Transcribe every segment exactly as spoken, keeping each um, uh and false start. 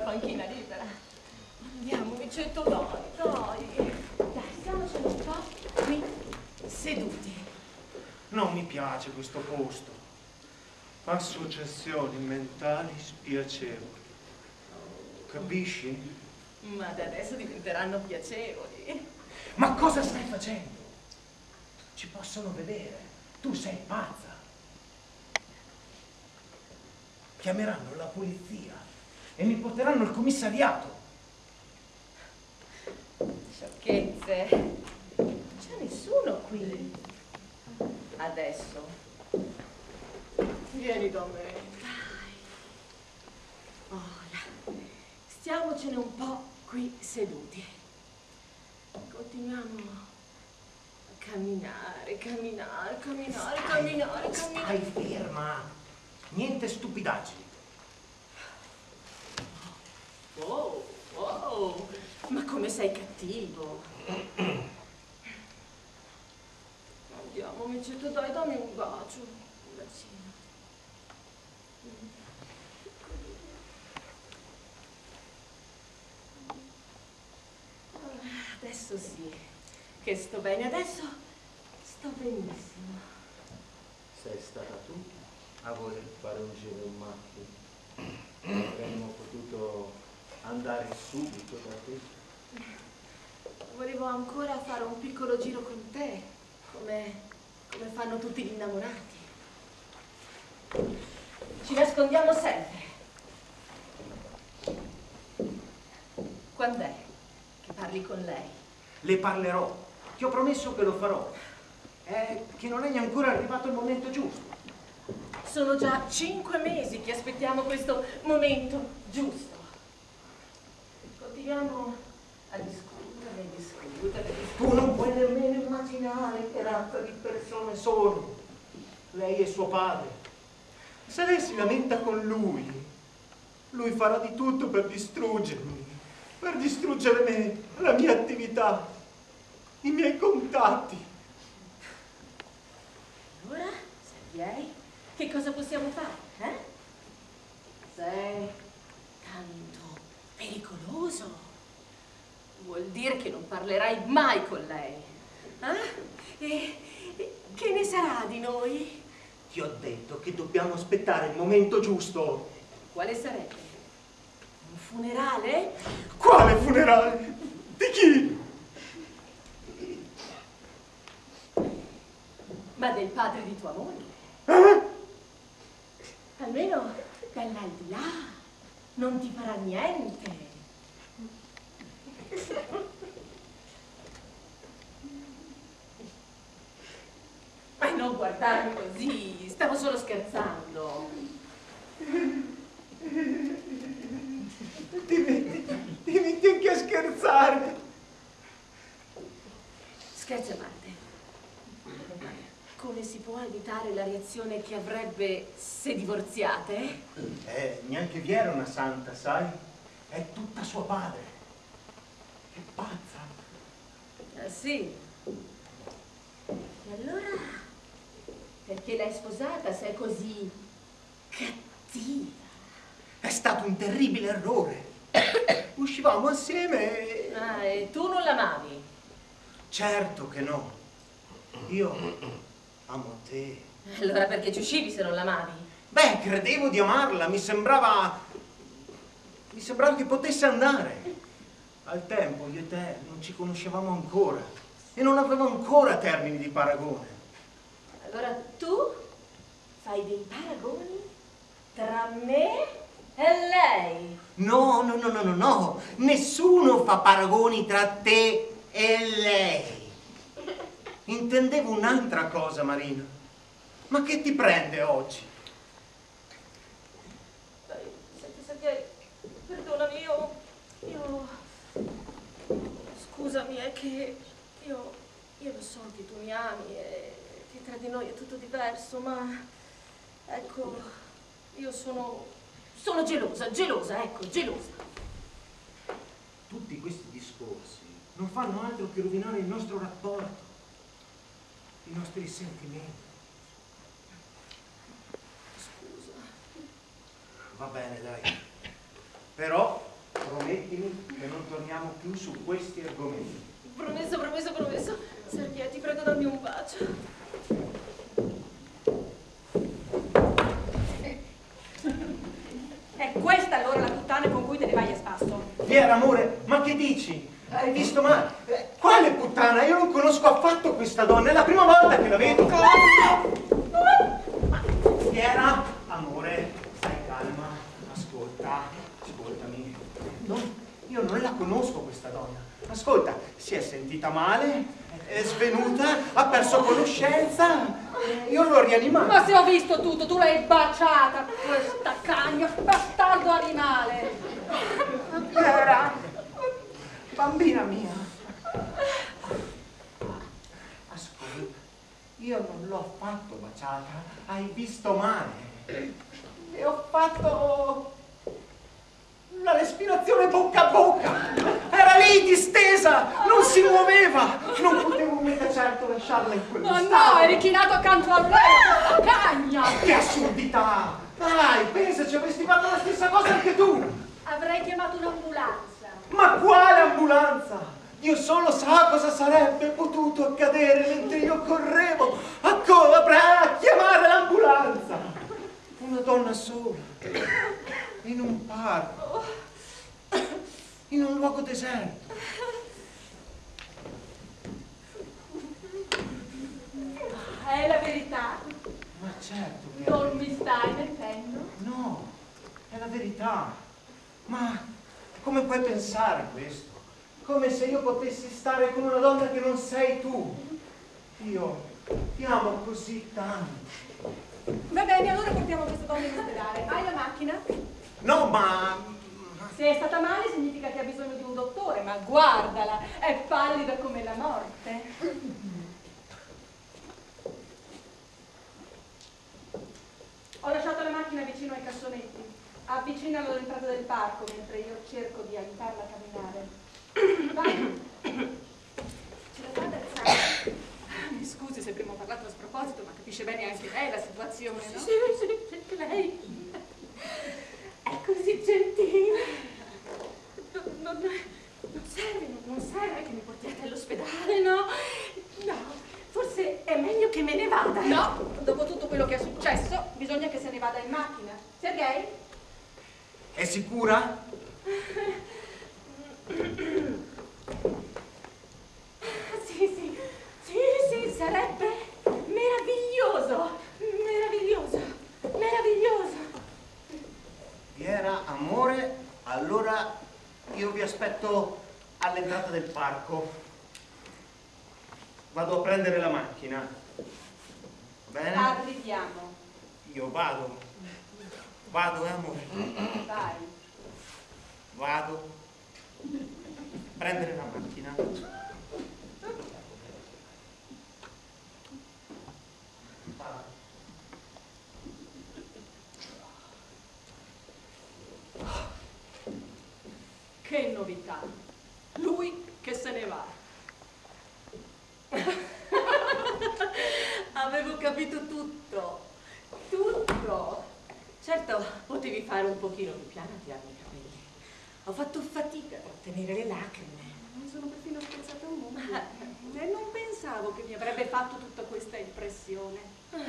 panchina libera. Andiamo, Micetto, dai, dai. Dai, stiamocene un po' qui seduti. Non mi piace questo posto. Associazioni mentali spiacevoli. Capisci? Ma da adesso diventeranno piacevoli. Ma cosa stai facendo? Ci possono vedere. Tu sei pazza. Chiameranno la polizia e mi porteranno al commissariato. Sciocchezze. Non c'è nessuno qui. Adesso. Vieni da me. Dai. Ora. Stiamocene un po' qui seduti. Continuiamo a camminare, camminare, camminare, Stai, camminare, camminare. Stai ferma. Niente stupidaggini. Oh, oh, ma come sei cattivo. Andiamo, Micetto, dai, dammi un bacio. Un bacino. Adesso sì, che sto bene, adesso sto benissimo. Sei stata tu a voler fare un giro in macchina? Avremmo potuto andare subito da te. Volevo ancora fare un piccolo giro con te, come, come fanno tutti gli innamorati. Ci nascondiamo sempre. Quand'è che parli con lei? Le parlerò. Ti ho promesso che lo farò. È che non è ancora arrivato il momento giusto. Sono già cinque mesi che aspettiamo questo momento giusto. Continuiamo a discutere, discutere, discutere. Tu non puoi nemmeno immaginare che razza di persone sono. Lei è suo padre. Se lei si lamenta con lui, lui farà di tutto per distruggermi, per distruggere me, la mia attività, i miei contatti. Allora, se lei, che cosa possiamo fare, eh? Sei tanto pericoloso. Vuol dire che non parlerai mai con lei. Eh? E, e che ne sarà di noi? Ti ho detto che dobbiamo aspettare il momento giusto. Quale sarebbe? Un funerale? Quale funerale? Di chi? Ma del padre di tua moglie. Eh? Almeno dall'aldilà non ti farà niente. Ma non guardarmi così, stavo solo scherzando. Ti metti, ti metti anche a scherzare. Scherzi a parte. Come si può evitare la reazione che avrebbe se divorziate? Eh, neanche vi era una santa, sai? È tutta suo padre. Che pazza. Ah, sì? E allora? Perché l'hai sposata se è così cattiva? È stato un terribile errore. Uscivamo assieme e... Ah, e tu non l'amavi? Certo che no. Io amo te. Allora perché ci uscivi se non l'amavi? Beh, credevo di amarla, mi sembrava... mi sembrava che potesse andare. Al tempo io e te non ci conoscevamo ancora e non avevo ancora termini di paragone. Allora tu fai dei paragoni tra me e lei? No, no, no, no, no, no. Nessuno fa paragoni tra te e lei. Intendevo un'altra cosa, Marina. Ma che ti prende oggi? Dai, senti, senti, perdonami, io... io... Scusami, è che io... io lo so che tu mi ami e che tra di noi è tutto diverso, ma... ecco, io sono... sono gelosa, gelosa, ecco, gelosa. Tutti questi discorsi non fanno altro che rovinare il nostro rapporto, i nostri sentimenti. Scusa. Va bene, dai. Però promettimi che non torniamo più su questi argomenti. Promesso, promesso, promesso. Sergei, ti prego, dammi un bacio. È questa allora la puttana con cui te ne vai a spasso? Piera, amore, ma che dici? Hai visto male? Eh, quale puttana? Io non conosco affatto questa donna, è la prima volta che la vedo. Piera, amore, stai calma, ascolta, ascoltami. Non, io non la conosco questa donna. Ascolta, si è sentita male, è svenuta, ha perso conoscenza, io l'ho rianimato. Ma se ho visto tutto, tu l'hai baciata, questa cagna, bastardo animale. Piera, bambina mia, ascolta, io non l'ho affatto baciata, hai visto male. Le ho fatto la respirazione bocca a bocca, era lì distesa, non si muoveva, non potevo mica certo lasciarla in quello Ma stato. no, eri chinato accanto a lei, cagna! Che assurdità! Dai, pensaci, avresti fatto la stessa cosa anche tu! Avrei chiamato un'ambulanza. Ma quale ambulanza? Dio solo sa cosa sarebbe potuto accadere mentre io correvo a, co a chiamare l'ambulanza. Una donna sola, in un parco, in un luogo deserto. È la verità? Ma certo, mia Non mi stai mentendo? no, è la verità. Ma come puoi pensare questo? Come se io potessi stare con una donna che non sei tu. Io ti amo così tanto. Va bene, allora portiamo questa donna in ospedale. Hai la macchina? No, ma... Se è stata male significa che ha bisogno di un dottore, ma guardala, è pallida come la morte. Ho lasciato la macchina vicino ai cassonetti. Avvicinalo all'entrata del parco mentre io cerco di aiutarla a camminare. Vai. Ce la fa ad alzare? Mi scusi se prima ho parlato a sproposito, ma capisce bene anche lei la situazione, no? Sì, sì, sì, anche lei. È così gentile. Non, non, non serve, non, non serve che mi portiate all'ospedale, no? No, forse è meglio che me ne vada. No, dopo tutto quello che è successo, bisogna che se ne vada in macchina. Sergei? È sicura? Sì, sì, sì, sì, sarebbe meraviglioso, meraviglioso, meraviglioso. Piera, amore, allora io vi aspetto all'entrata del parco. Vado a prendere la macchina. Va bene? Arriviamo. Io vado. Vado, eh, amore. Vai. Vado. Prendere la macchina. Che novità. Lui che se ne va. Avevo capito tutto, tutto. Certo, potevi fare un pochino più piano a tirarmi i capelli. Ho fatto fatica a trattenere le lacrime. Mi sono perfino scherzata un momento. E non pensavo che mi avrebbe fatto tutta questa impressione. Ah,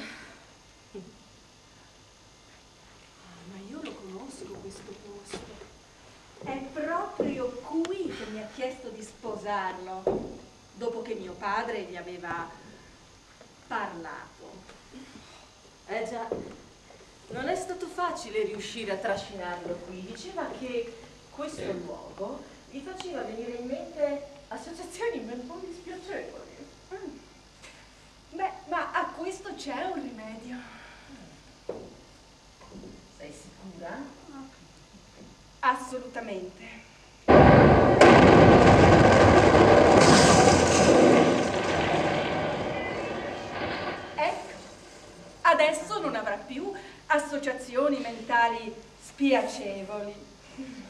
ma io lo conosco questo posto. È proprio qui che mi ha chiesto di sposarlo, dopo che mio padre gli aveva parlato. Eh già, non è stato facile riuscire a trascinarlo qui. Diceva che questo luogo gli faceva venire in mente associazioni un po' dispiacevoli. Mm. Beh, ma a questo c'è un rimedio. Sei sicura? Assolutamente. Ecco, adesso non avrà più associazioni mentali spiacevoli.